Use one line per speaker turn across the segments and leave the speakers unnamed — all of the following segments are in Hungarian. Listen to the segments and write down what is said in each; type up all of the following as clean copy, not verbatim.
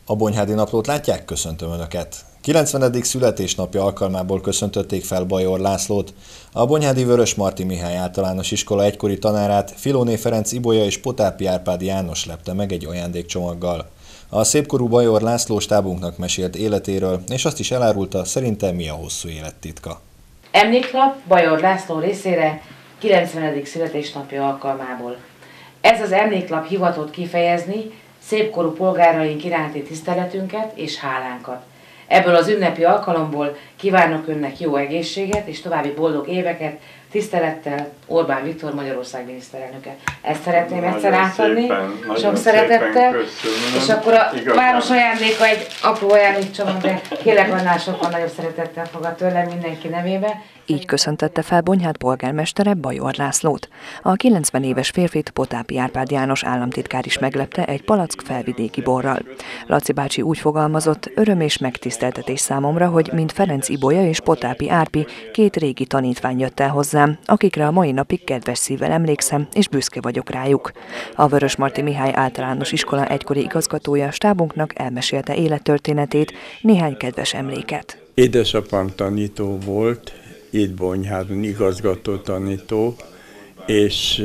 A Bonyhádi Naplót látják? Köszöntöm Önöket! 90. születésnapja alkalmából köszöntötték fel Bajor Lászlót, a Bonyhádi Vörösmarty Mihály Általános Iskola egykori tanárát Filóné Ferenc Ibolya és Potápi Árpád János lepte meg egy ajándékcsomaggal. A szépkorú Bajor László stábunknak mesélt életéről, és azt is elárulta, szerinte mi a hosszú élet titka.
Emléklap Bajor László részére 90. születésnapja alkalmából. Ez az emléklap hivatott kifejezni szépkorú polgáraink iránti tiszteletünket és hálánkat. Ebből az ünnepi alkalomból kívánok Önnek jó egészséget és további boldog éveket, tisztelettel Orbán Viktor, Magyarország miniszterelnöke. Ezt szeretném egyszer átadni, sok szeretettel, és akkor a város ajándéka egy apró ajándékcsomag, de kérlek annál sokkal nagyobb szeretettel fogad tőlem mindenki nevébe.
Így köszöntette fel Bonyhád polgármestere Bajor Lászlót. A 90 éves férfit Potápi Árpád János államtitkár is meglepte egy palack felvidéki borral. Laci bácsi úgy fogalmazott, öröm és megtiszteltetés számomra, hogy mind Ferenc Ibolya és Potápi Árpi két régi tanítvány jött el hozzám, akikre a mai napig kedves szívvel emlékszem, és büszke vagyok rájuk. A Vörösmarty Mihály Általános Iskola egykori igazgatója stábunknak elmesélte élettörténetét, néhány kedves emléket.
Édesapám tanító volt, itt Bonyhádon igazgató tanító, és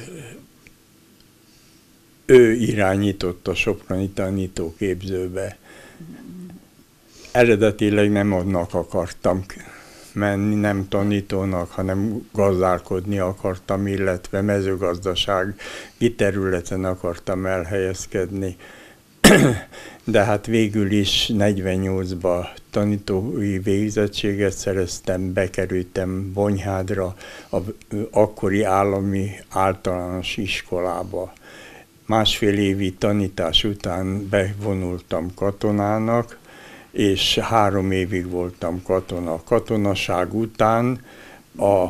ő irányított a soproni tanítóképzőbe. Eredetileg nem annak akartam menni, nem tanítónak, hanem gazdálkodni akartam, illetve mezőgazdasági területen akartam elhelyezkedni. De hát végül is 48-ban tanítói végzettséget szereztem, bekerültem Bonyhádra, az akkori állami általános iskolába. Másfél évi tanítás után bevonultam katonának, és 3 évig voltam katona. Katonaság után a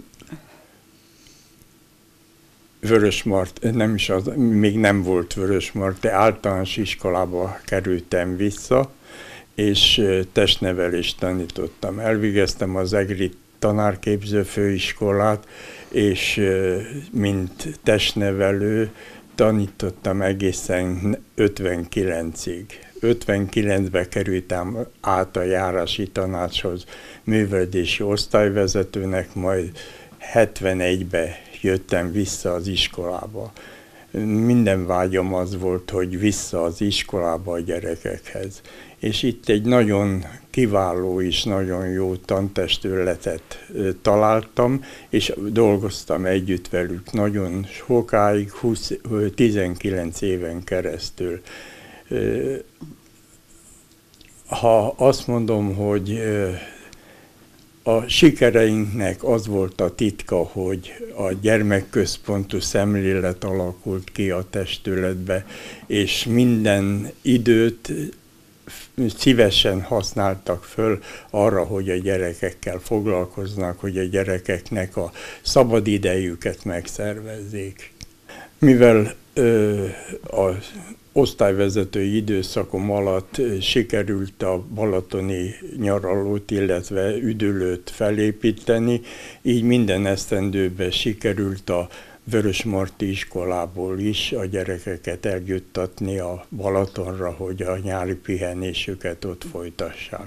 Vörösmarty, még nem volt Vörösmarty, általános iskolába kerültem vissza, és testnevelést tanítottam. Elvégeztem az egri tanárképző főiskolát, és mint testnevelő tanítottam egészen 59-ig. 59-ben kerültem át a járási tanácshoz művelődési osztályvezetőnek, majd 71-ben jöttem vissza az iskolába. Minden vágyam az volt, hogy vissza az iskolába a gyerekekhez. És itt egy nagyon kiváló és nagyon jó tantestületet találtam, és dolgoztam együtt velük nagyon sokáig, 19 éven keresztül. Ha azt mondom, hogy a sikereinknek az volt a titka, hogy a gyermekközpontú szemlélet alakult ki a testületbe, és minden időt szívesen használtak föl arra, hogy a gyerekekkel foglalkoznak, hogy a gyerekeknek a szabadidejüket megszervezzék. Mivel az osztályvezetői időszakom alatt sikerült a balatoni nyaralót, illetve üdülőt felépíteni, így minden esztendőben sikerült a Vörösmarty iskolából is a gyerekeket eljuttatni a Balatonra, hogy a nyári pihenésüket ott folytassák.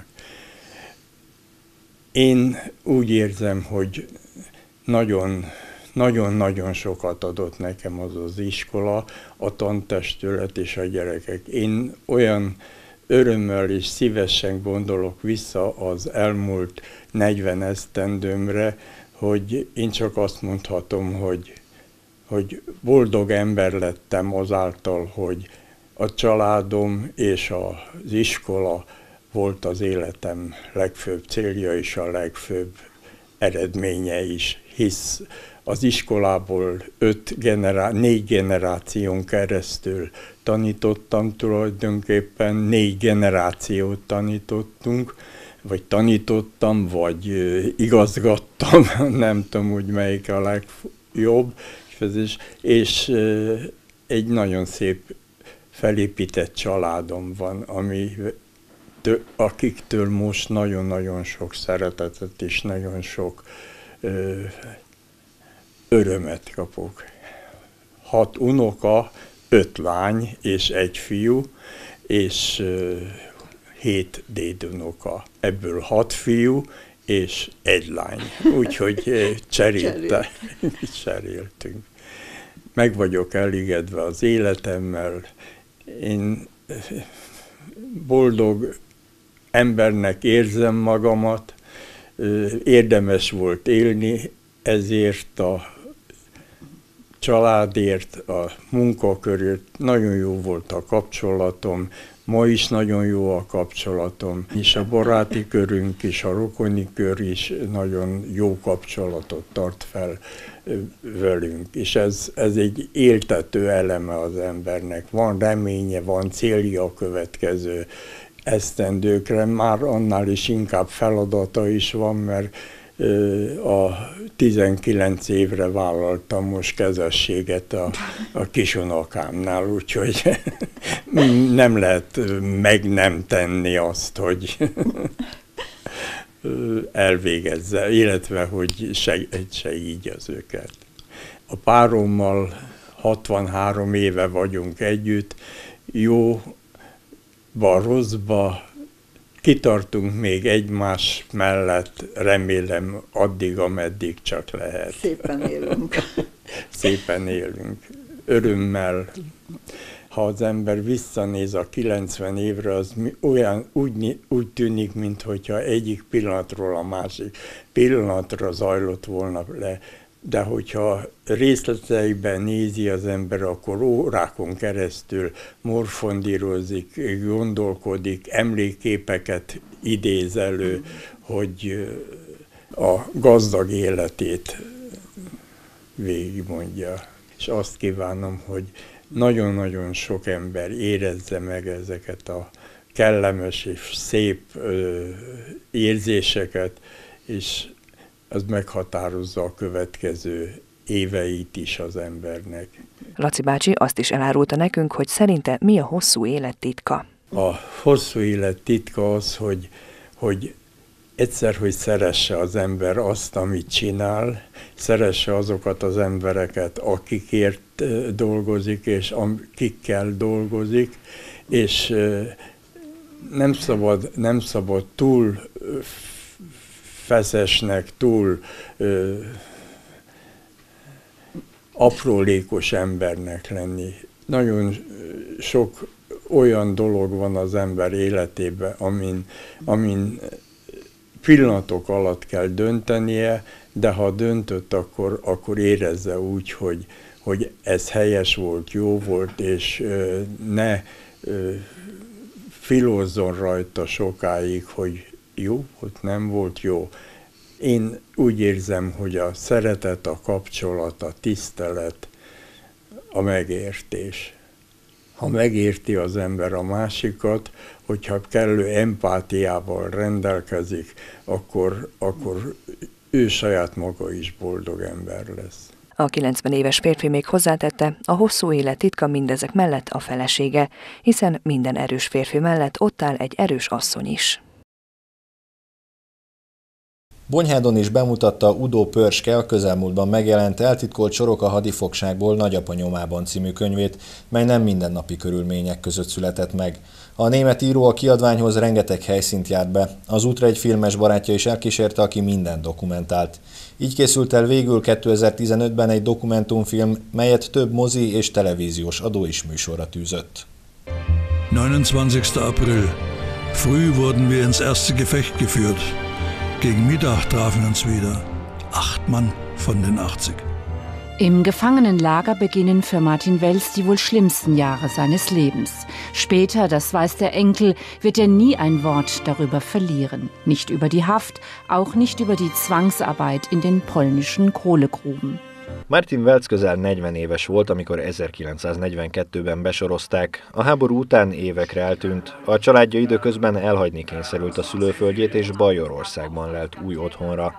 Én úgy érzem, hogy nagyon-nagyon sokat adott nekem az az iskola, a tantestület és a gyerekek. Én olyan örömmel és szívesen gondolok vissza az elmúlt 40 esztendőmre, hogy én csak azt mondhatom, hogy boldog ember lettem azáltal, hogy a családom és az iskola volt az életem legfőbb célja és a legfőbb eredménye is, hisz az iskolából 4 generáción keresztül tanítottam tulajdonképpen, 4 generációt tanítottunk, vagy tanítottam, vagy igazgattam, nem tudom úgy melyik a legjobb, és egy nagyon szép felépített családom van, akiktől most nagyon-nagyon sok szeretetet és nagyon sok örömet kapok. 6 unoka, 5 lány és 1 fiú, és 7 dédunoka. Ebből 6 fiú és 1 lány. Úgyhogy cseréltünk. Meg vagyok elégedve az életemmel. Én boldog embernek érzem magamat, érdemes volt élni, ezért a családért, a munkakörért nagyon jó volt a kapcsolatom, ma is nagyon jó a kapcsolatom, és a baráti körünk is, a rokoni kör is nagyon jó kapcsolatot tart fel velünk, és ez egy éltető eleme az embernek. Van reménye, van célja a következő esztendőkre, már annál is inkább feladata is van, mert a 19 évre vállaltam most kezességet a kisunokámnál, úgyhogy nem lehet meg nem tenni azt, hogy elvégezze, illetve hogy segíts őket. A párommal 63 éve vagyunk együtt, jóba, rosszba, kitartunk még egymás mellett, remélem addig, ameddig csak lehet.
Szépen élünk.
Szépen élünk. Örömmel. Ha az ember visszanéz a 90 évre, az úgy tűnik, mintha egyik pillanatról a másik pillanatra zajlott volna le. De hogyha részleteiben nézi az ember, akkor órákon keresztül morfondírozik, gondolkodik, emlékképeket idéz elő, hogy a gazdag életét végigmondja. És azt kívánom, hogy nagyon-nagyon sok ember érezze meg ezeket a kellemes és szép érzéseket, és az meghatározza a következő éveit is az embernek.
Laci bácsi azt is elárulta nekünk, hogy szerinte mi a hosszú élet titka.
A hosszú élet titka az, hogy egyszer, hogy szeresse az ember azt, amit csinál, szeresse azokat az embereket, akikért dolgozik, és akikkel dolgozik, és nem szabad túl feszesnek, túl aprólékos embernek lenni. Nagyon sok olyan dolog van az ember életében, amin pillanatok alatt kell döntenie, de ha döntött, akkor érezze úgy, hogy ez helyes volt, jó volt, és ne filózzon rajta sokáig, hogy jó, hogy nem volt jó. Én úgy érzem, hogy a szeretet, a kapcsolat, a tisztelet, a megértés. Ha megérti az ember a másikat, hogyha kellő empátiával rendelkezik, akkor ő saját maga is boldog ember lesz.
A 90 éves férfi még hozzátette, a hosszú élet titka mindezek mellett a felesége, hiszen minden erős férfi mellett ott áll egy erős asszony is.
Bonyhádon is bemutatta Udo Pörske a közelmúltban megjelent Eltitkolt sorok a hadifogságból Nagyapa nyomában című könyvét, mely nem mindennapi körülmények között született meg. A német író a kiadványhoz rengeteg helyszínt járt be, az útra egy filmes barátja is elkísérte, aki mindent dokumentált. Így készült el végül 2015-ben egy dokumentumfilm, melyet több mozi és televíziós adó is műsorra tűzött.
29. April. Früh wurden wir ins erste Gefecht geführt. Gegen Mittag trafen uns wieder 8 Mann von den 80.
Im Gefangenenlager beginnen für Martin Wels die wohl schlimmsten Jahre seines Lebens. Später, das weiß der Enkel, wird er nie ein Wort darüber verlieren. Nicht über die Haft, auch nicht über die Zwangsarbeit in den polnischen Kohlegruben.
Martin Wels közel 40 éves volt, amikor 1942-ben besorozták. A háború után évekre eltűnt, a családja időközben elhagyni kényszerült a szülőföldjét és Bajorországban lelt új otthonra.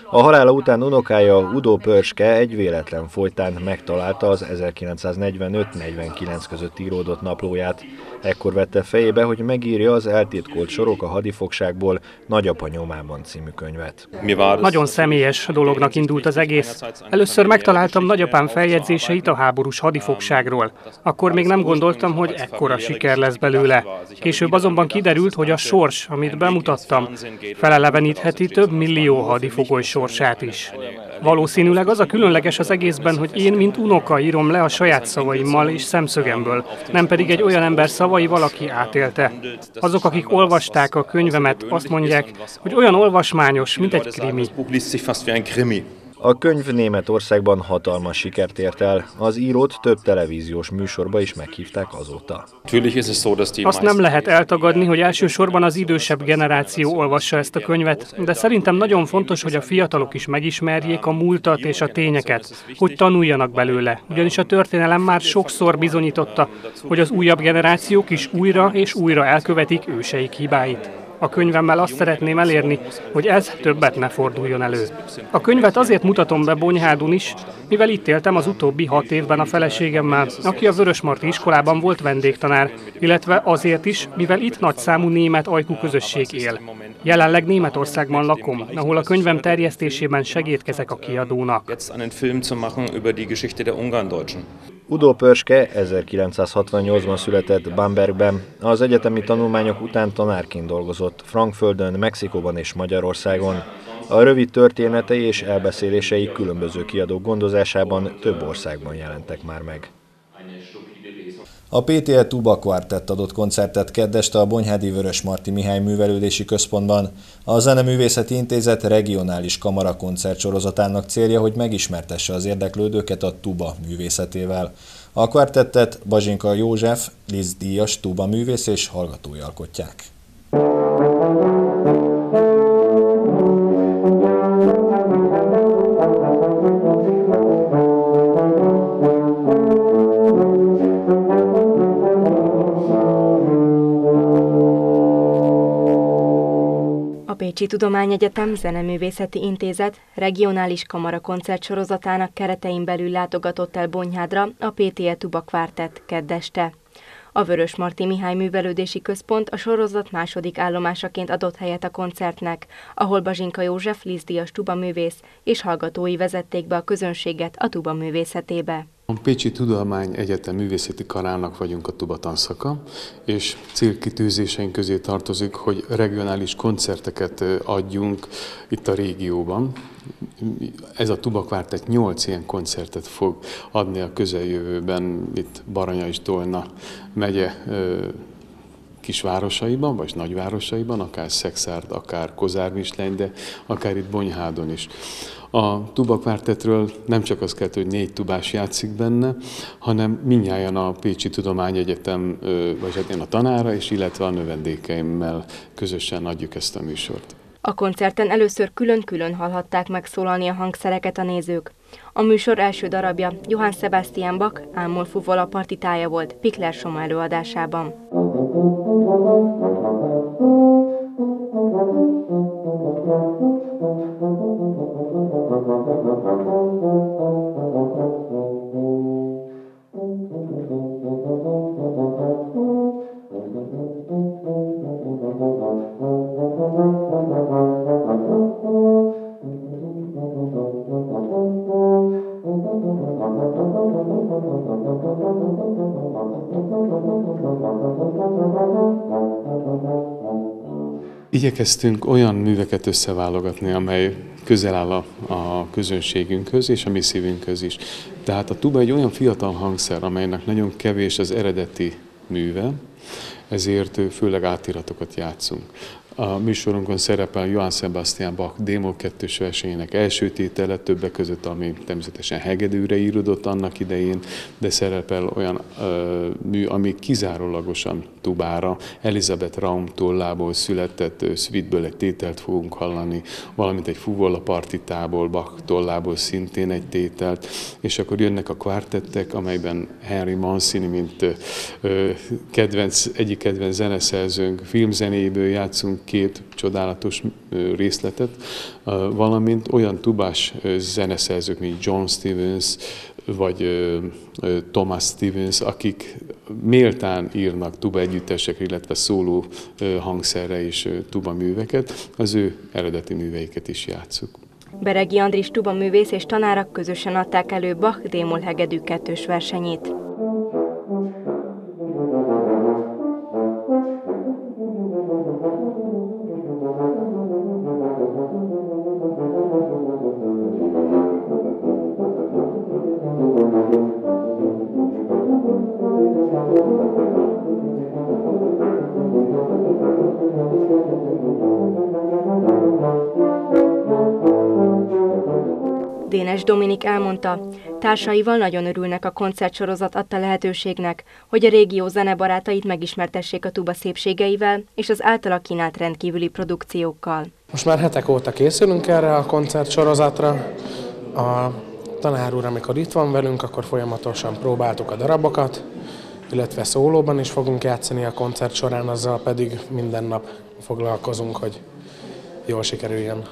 A halála után unokája, Udo Pörske egy véletlen folytán megtalálta az 1945-49 között íródott naplóját. Ekkor vette fejébe, hogy megírja az Eltitkolt sorok a hadifogságból Nagyapa nyomában című könyvet.
Nagyon személyes dolognak indult az egész. Először megtaláltam nagyapám feljegyzéseit a háborús hadifogságról. Akkor még nem gondoltam, hogy ekkora siker lesz belőle. Később azonban kiderült, hogy a sors, amit bemutattam, felelevenítheti több millió hadifogoly sorsát is. Valószínűleg az a különleges az egészben, hogy én, mint unoka írom le a saját szavaimmal és szemszögemből, nem pedig egy olyan ember szavaival, aki átélte. Azok, akik olvasták a könyvemet, azt mondják, hogy olyan olvasmányos, mint egy krimi.
A könyv Németországban hatalmas sikert ért el, az írót több televíziós műsorba is meghívták azóta.
Azt nem lehet eltagadni, hogy elsősorban az idősebb generáció olvassa ezt a könyvet, de szerintem nagyon fontos, hogy a fiatalok is megismerjék a múltat és a tényeket, hogy tanuljanak belőle, ugyanis a történelem már sokszor bizonyította, hogy az újabb generációk is újra és újra elkövetik őseik hibáit. A könyvemmel azt szeretném elérni, hogy ez többet ne forduljon elő. A könyvet azért mutatom be Bonyhádon is, mivel itt éltem az utóbbi 6 évben a feleségemmel, aki a Vörösmarty iskolában volt vendégtanár, illetve azért is, mivel itt nagyszámú német ajkú közösség él. Jelenleg Németországban lakom, ahol a könyvem terjesztésében segédkezek a kiadónak.
Udo Pörske 1968-ban született Bambergben, az egyetemi tanulmányok után tanárként dolgozott Frankföldön, Mexikóban és Magyarországon. A rövid történetei és elbeszélései különböző kiadók gondozásában több országban jelentek már meg. A PTL Tuba Quartett adott koncertet keddeste a Bonyhádi Vörösmarty Mihály Művelődési Központban. A Zeneművészeti Intézet regionális kamara koncertsorozatának célja, hogy megismertesse az érdeklődőket a tuba művészetével. A kvartettet Bazsinka József, Liszt-díjas tuba művész és hallgatói alkotják.
Pécsi Tudományegyetem Zeneművészeti Intézet regionális kamara koncertsorozatának keretein belül látogatott el Bonyhádra a PTL Tuba Quartett keddeste. A Vörösmarty Mihály Művelődési Központ a sorozat második állomásaként adott helyet a koncertnek, ahol Bazsinka József Liszt-díjas tubaművész és hallgatói vezették be a közönséget a tuba művészetébe.
A Pécsi Tudományegyetem Művészeti Karának vagyunk a tuba tanszaka, és célkitűzéseink közé tartozik, hogy regionális koncerteket adjunk itt a régióban. Ez a Tuba Quartett 8 ilyen koncertet fog adni a közeljövőben itt Baranya és Tolna megye kisvárosaiban, vagy nagyvárosaiban, akár Szexárd, akár Kozármisleny, de akár itt Bonyhádon is. A Tuba Quartettről nem csak az kell, hogy 4 tubás játszik benne, hanem mindnyájan a Pécsi Tudományegyetem, vagy hát én a tanára, és illetve a növendékeimmel közösen adjuk ezt a műsort.
A koncerten először külön-külön hallhatták megszólalni a hangszereket a nézők. A műsor első darabja Johann Sebastian Bach Ámol fuvola partitája volt Pikler Soma előadásában.
Igyekeztünk olyan műveket összeválogatni, amely közel áll a közönségünkhöz és a mi szívünkhöz is. Tehát a tuba egy olyan fiatal hangszer, amelynek nagyon kevés az eredeti műve, ezért főleg átiratokat játszunk. A műsorunkon szerepel Johann Sebastian Bach Démol 2-s versenyének első tétele, többek között, ami természetesen hegedűre íródott annak idején, de szerepel olyan mű, ami kizárólagosan tubára, Elizabeth Raum tollából született szvitből egy tételt fogunk hallani, valamint egy fuvola partitából, Bach tollából szintén egy tételt, és akkor jönnek a kvartettek, amelyben Henry Mancini, mint egyik kedvenc zeneszerzőnk, filmzenéből játszunk két csodálatos részletet, valamint olyan tubás zeneszerzők, mint John Stevens, vagy Thomas Stevens, akik méltán írnak tuba együttesekre, illetve szóló hangszerre és tuba műveket, az ő eredeti műveiket is játsszuk.
Beregi Andris tubaművész és tanárak közösen adták elő Bach D-moll hegedű 2-s versenyét. Dénes Dominik elmondta, társaival nagyon örülnek a koncertsorozat adta lehetőségnek, hogy a régió zenebarátait megismertessék a tuba szépségeivel és az általa kínált rendkívüli produkciókkal.
Most már hetek óta készülünk erre a koncertsorozatra. A tanár úr, amikor itt van velünk, akkor folyamatosan próbáltuk a darabokat, illetve szólóban is fogunk játszani a koncert során, azzal pedig minden nap foglalkozunk, hogy jól sikerüljön.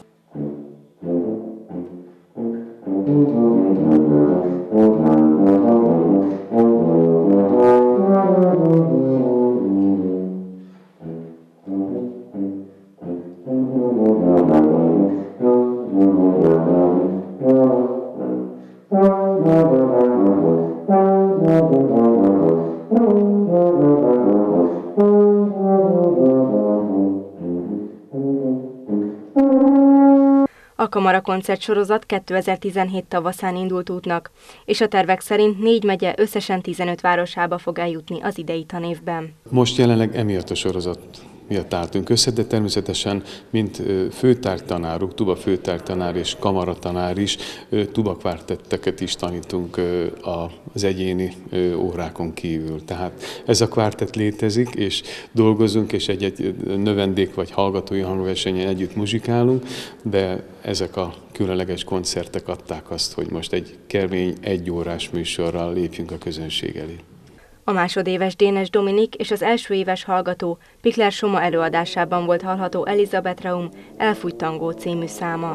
A Kamara koncertsorozat 2017 tavaszán indult útnak, és a tervek szerint 4 megye összesen 15 városába fog eljutni az idei tanévben.
Most jelenleg emiatt a sorozat miatt álltunk össze, de természetesen, mint főtárgytanárok, tuba főtárgytanár és kamaratanár is, tubakvártetteket is tanítunk az egyéni órákon kívül. Tehát ez a kvártett létezik, és dolgozunk, és egy növendék vagy hallgatói hangversenyen együtt muzsikálunk, de ezek a különleges koncertek adták azt, hogy most egy kemény 1 órás műsorral lépjünk a közönség elé.
A másodéves Dénes Dominik és az első éves hallgató Pikler Soma előadásában volt hallható Elizabeth Raum Elfújt tangó című száma.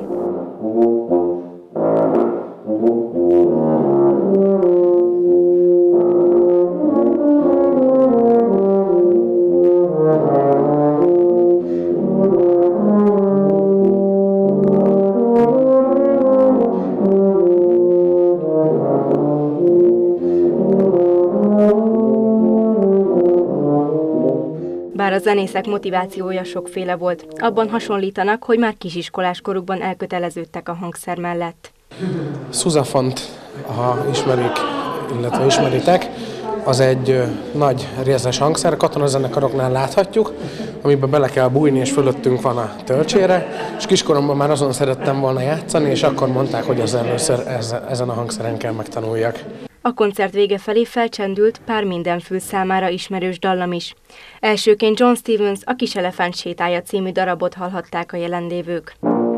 Bár a zenészek motivációja sokféle volt, abban hasonlítanak, hogy már kisiskolás korukban elköteleződtek a hangszer mellett.
Sousafont, ha ismerik, illetve ismeritek, az egy nagy rézes hangszer, katonazenekaroknál láthatjuk, amiben bele kell bújni, és fölöttünk van a töltsére, és kiskoromban már azon szerettem volna játszani, és akkor mondták, hogy az először ezen a hangszeren kell megtanuljak.
A koncert vége felé felcsendült pár minden fül számára ismerős dallam is. Elsőként John Stevens A kis elefánt sétája című darabot hallhatták a jelenlévők.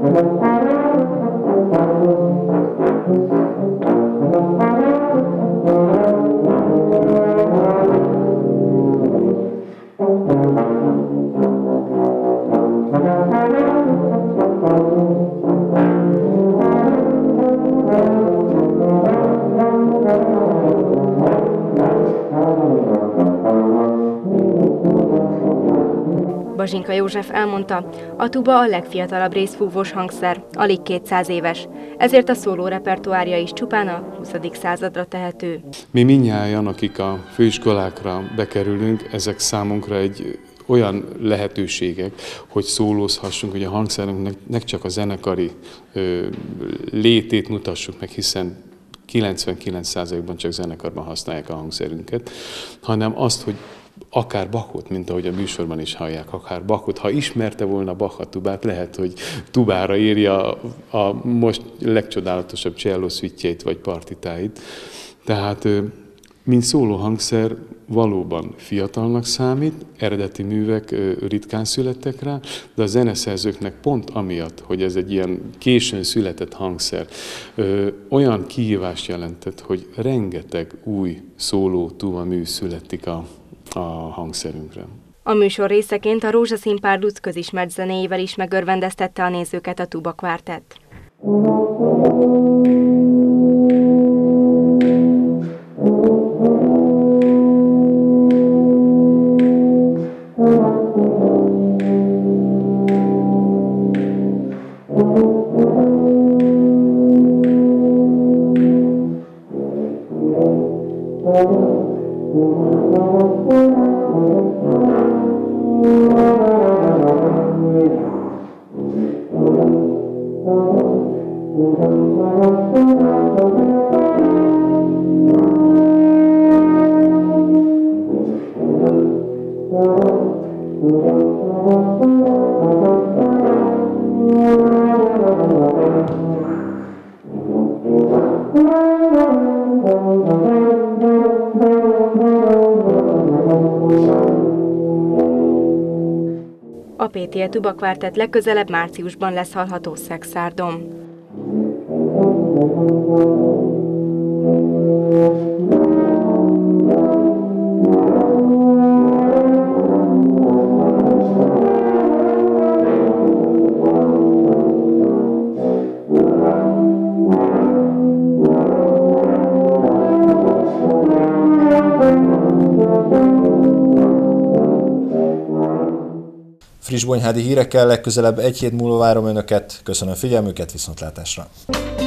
Bazsinka József elmondta, a tuba a legfiatalabb részfúvós hangszer, alig 200 éves, ezért a szóló repertoárja is csupán a 20. századra tehető.
Mi mindnyájan, akik a főiskolákra bekerülünk, ezek számunkra egy olyan lehetőségek, hogy szólózhassunk, hogy a hangszerünknek csak a zenekari létét mutassuk meg, hiszen 99%-ban csak zenekarban használják a hangszerünket, hanem azt, hogy akár Bachot, mint ahogy a műsorban is hallják, akár Bachot, ha ismerte volna Bach a tubát, lehet, hogy tubára írja a most legcsodálatosabb cello szüitjeit vagy partitáit. Tehát, mint szólóhangszer valóban fiatalnak számít, eredeti művek ritkán születtek rá, de a zeneszerzőknek pont amiatt, hogy ez egy ilyen későn született hangszer, olyan kihívást jelentett, hogy rengeteg új szóló tuba mű születik a hangszerünkre.
A műsor részeként a Rózsaszín Párduc közismert zenéjével is megörvendeztette a nézőket a Tuba Quartet. A PTE Tuba Quartet legközelebb márciusban lesz hallható Szexárdon.
Friss bonyhádi hírekkel legközelebb egy hét múlva várom Önöket. Köszönöm figyelmüket, viszontlátásra!